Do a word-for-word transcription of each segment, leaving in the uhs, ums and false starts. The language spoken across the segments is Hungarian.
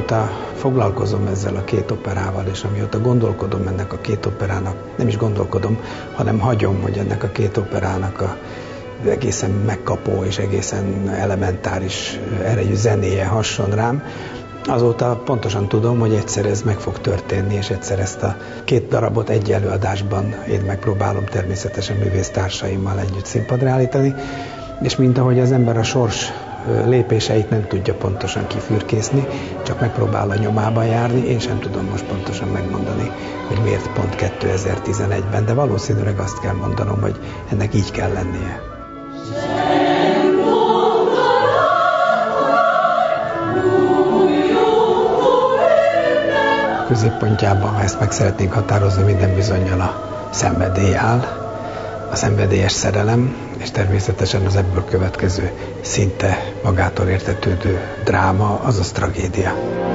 amióta foglalkozom ezzel a két operával, és amióta gondolkodom ennek a két operának, nem is gondolkodom, hanem hagyom, hogy ennek a két operának a egészen megkapó és egészen elementáris erejű zenéje hasson rám, azóta pontosan tudom, hogy egyszer ez meg fog történni, és egyszer ezt a két darabot egy előadásban én megpróbálom természetesen művésztársaimmal együtt színpadra állítani, és mint ahogy az ember a sors lépéseit nem tudja pontosan kifürkészni, csak megpróbál a nyomában járni, én sem tudom most pontosan megmondani, hogy miért pont kétezer-tizenegyben, de valószínűleg azt kell mondanom, hogy ennek így kell lennie. Középpontjában, ha ezt meg szeretnénk határozni, minden bizonnyal a szenvedély áll, a szenvedélyes szerelem, és természetesen az ebből következő, szinte magától értetődő dráma, azaz tragédia.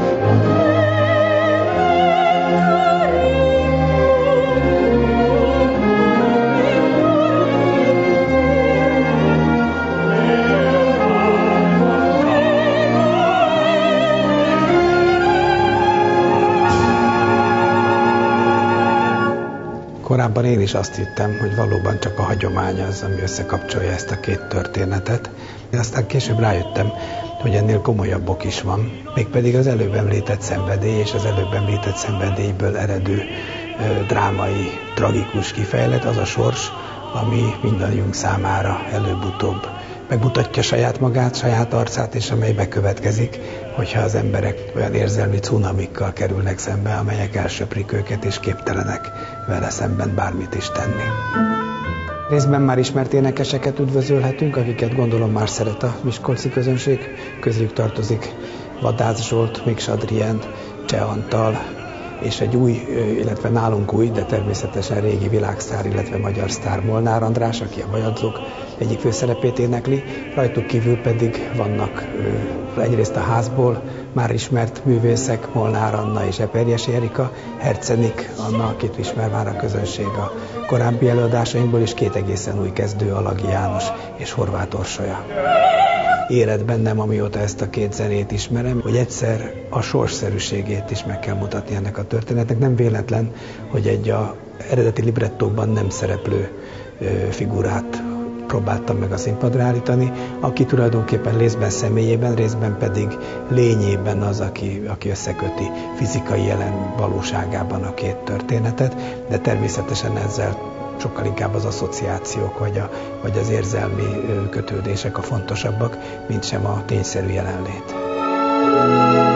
Korábban én is azt hittem, hogy valóban csak a hagyomány az, ami összekapcsolja ezt a két történetet. De aztán később rájöttem, hogy ennél komolyabb ok is van, mégpedig az előbb említett szenvedély és az előbb említett szenvedélyből eredő ö, drámai, tragikus kifejlet, az a sors, ami mindannyiunk számára előbb-utóbb megmutatja saját magát, saját arcát, és amely bekövetkezik, hogyha az emberek olyan érzelmi cunamikkal kerülnek szembe, amelyek elsöprik őket, és képtelenek vele szemben bármit is tenni. Részben már ismert énekeseket üdvözölhetünk, akiket gondolom már szeret a miskolci közönség. Közülük tartozik Vadász Zsolt, Miksa Adrien, Cseh Antal, és egy új, illetve nálunk új, de természetesen régi világsztár, illetve magyar sztár Molnár András, aki a Bajadzók egyik főszerepét énekli. Rajtuk kívül pedig vannak egyrészt a házból már ismert művészek, Molnár Anna és Eperjesi Erika, Hercenik Anna, akit ismer már a közönség a korábbi előadásainkból, és két egészen új kezdő, Alagi János és Horváth Orsolya. Éred bennem, amióta ezt a két zenét ismerem, hogy egyszer a sorsszerűségét is meg kell mutatni ennek a történetnek. Nem véletlen, hogy egy a eredeti librettóban nem szereplő ö, figurát próbáltam meg a színpadra állítani, aki tulajdonképpen részben személyében, részben pedig lényében az, aki, aki összeköti fizikai jelen valóságában a két történetet, de természetesen ezzel sokkal inkább az asszociációk vagy, a, vagy az érzelmi kötődések a fontosabbak, mint sem a tényszerű jelenlét.